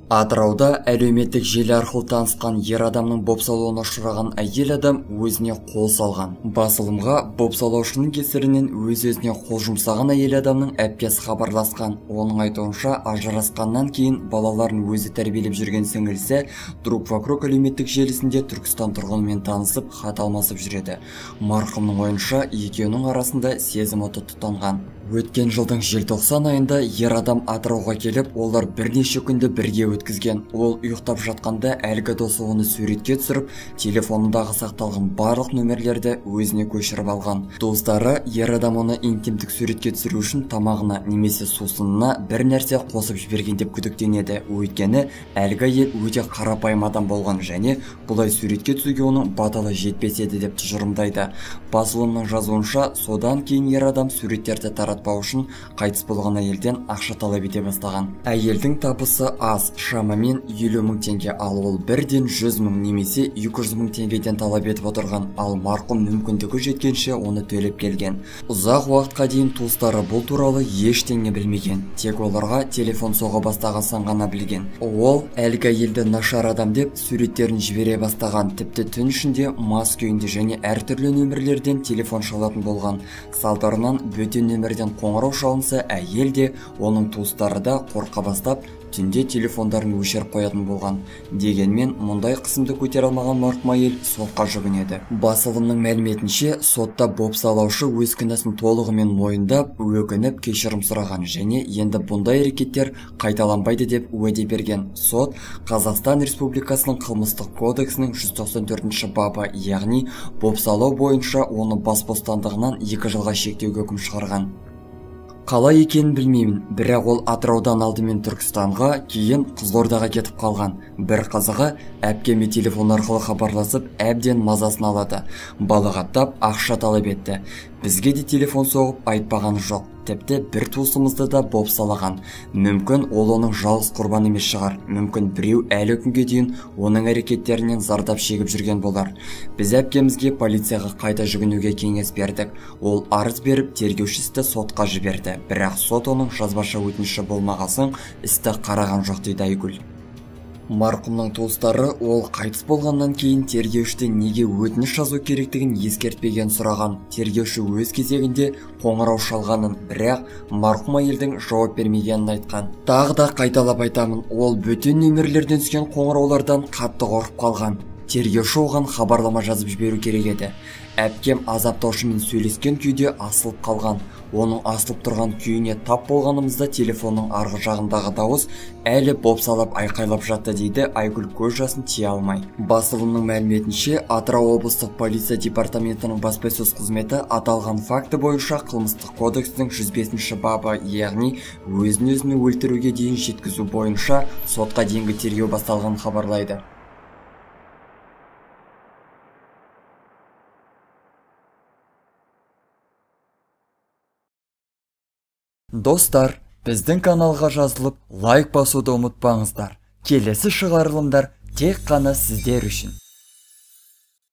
Атырауда әлеуметтік желі арқылы танысқан ер адамның бопсалауына ұшыраған әйел адам өзіне қол салған. Басылымға бопсалаушының кесірінен өз-өзіне қол жұмсаған әйел адамның әпкесі хабарласқан. Оның айтуынша, ажырасқаннан кейін балаларын өзі тәрбиелеп жүрген сіңілісі Друг вокруг әлеуметтік желісінде Түркістан тұрғынымен танысып, хат алмасып жүреді. Марқұмның ойынша, екеуінің арасында сезім оты тұтанған. Өткен жылдың желтоқсан айында ер адам Атырауға келіп, олар бірнеше күнді бірге өткізген. Ол ұйықтап жатқанда әлгі досы оны суретке түсіріп, телефонындағы сақталған барлық нөмірлерді өзіне көшіріп алған. Достары ер адам оны интимдік суретке түсіру үшін тамағына немесе сусынына бір нәрсе қосып жіберген деп күдіктенеді. Өйткені әлгі әйел өте қарапайым адам болған және бұлай суретке түсуге оның баталы жетпес еді деп тұжырымдайды. Басылымның жазуынша, содан кейін ер адам суреттерді таратпау үшін қайтыс болған әйелден ақша талап ете бастаған. Әйелдің табысы аз, шамамен 50 мың теңге, ал ол бірден 100 мың немесе 200 мың теңгеден талап етіп отырған, ал марқұм мүмкіндігі жеткенше оны төлеп келген. Ұзақ уақытқа дейін туыстары бұл туралы ештеңе білмеген, тек оларға телефон соға бастағасын ғана білген. Ол әлгі әйелді нашар адам деп суреттерін жібере бастаған, тіпті түн ішінде мас күйінде және әртүрлі нөмірлерден телефон шалатын болған. Салдарынан бөтен нөмірден қоңырау шалынса, әйел де, оның туыстары да қорқа бастап, түнде телефондарын өшіріп қоятын болған. Дегенмен, мұндай қысымды көтере алмаған марқұм әйел сотқа жүгінеді. Басылымның мәліметінше, сотта бопсалаушы өз кінәсін толығымен мойындап, өкініп кешірім сұраған және енді бұндай әрекеттер қайталанбайды деп уәде берген. Сот Қазақстан Республикасының қылмыстық кодексінің 194 бабы, яғни бопсалау бойынша оны бас бостандығынан 2 жылға шектеуге үкім шығарған. Қалай екенін білмеймін, бірақ ол Атыраудан алдымен Түркістанға, кейін Қызылордаға кетіп қалған. Бір қызығы, әпкеме телефон арқылы хабарласып, әбден мазасын алады. Балағаттап, ақша талап етті. Бізге де телефон соғып айтпағаны жоқ. Тіпті бір туысымызды да бопсалаған. Мүмкін ол оның жалғыз құрбан емес шығар. Мүмкін біреу әлі күнге дейін оның әрекеттерінен зардап шегіп жүрген болар. Біз әпкемізге полицияға қайта жүгінуге кеңес бердік. Ол арыз беріп, тергеуші істі сотқа жіберді. Бірақ сот оның жазбаша өтініші болмағасын істі қараған жоқ дейді Айгүл. Марқұмның туыстары ол қайтыс болғаннан кейін тергеуші неге өтініш жазу керектігін ескертпеген сұраған. Тергеуші өз кезегінде қоңырау шалғанын, бірақ марқұм әйелдің жауап бермегенін айтқан. Тағы да қайталап айтамын, ол бөтен нөмірлерден түскен қоңыраулардан қатты қорқып қалған. Тергеуші оған хабарлама жазып жіберу керек еді. Әпкем азаптаушымен сөйлескен күйде асылып қалған. Оның асылып тұрған күйіне тап болғанымызда телефонның арғы жағындағы дауыс әлі бопсалап айқайлап жатты дейді Айгүл көз жасын тие алмай. Басылымның мәліметінше, Атырау облыстық полиция департаментінің баспасөз қызметі аталған факті бойынша қылмыстық кодекстің 105 бабы, яғни өзін-өзіне өлтіруге дейін жеткізу бойынша сотқа дейінгі тергеу басталғанын хабарлайды. Достар, біздің каналға жазылып, лайк басуды ұмытпаңыздар. Келесі шығарылымдар тек қана сіздер үшін.